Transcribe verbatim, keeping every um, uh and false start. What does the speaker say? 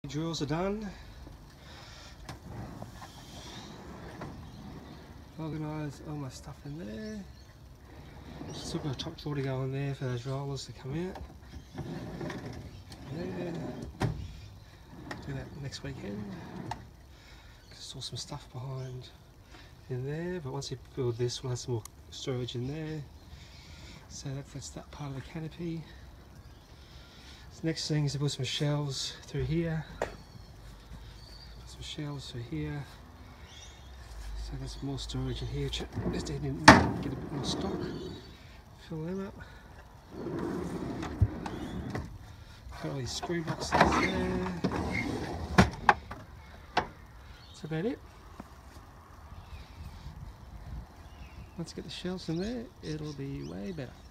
Drills are done. Organise all my stuff in there. Still got a top drawer to go in there for those rollers to come out. There. Do that next weekend. Still some stuff behind in there, but once you build this, we'll have some more storage in there. So that, that's that part of the canopy. So next thing is to put some shelves through here. Put some shelves through here. So there's more storage in here. Just need to get a bit more stock. Fill them up. Got all these screw boxes there. That's about it. Once you get the shelves in there, it'll be way better.